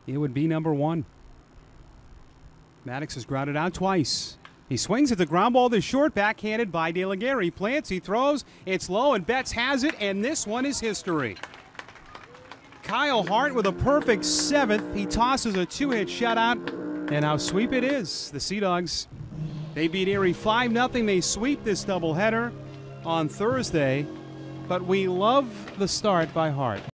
it would be number 1. Maddox has grounded out twice. He swings at the ground ball to short, backhanded by De La Guerre. He plants, he throws, it's low, and Betts has it, and this one is history. Kyle Hart with a perfect 7th. He tosses a 2-hit shutout, and how sweep it is. The Sea Dogs, they beat Erie 5-0. They sweep this doubleheader on Thursday, but we love the start by Hart.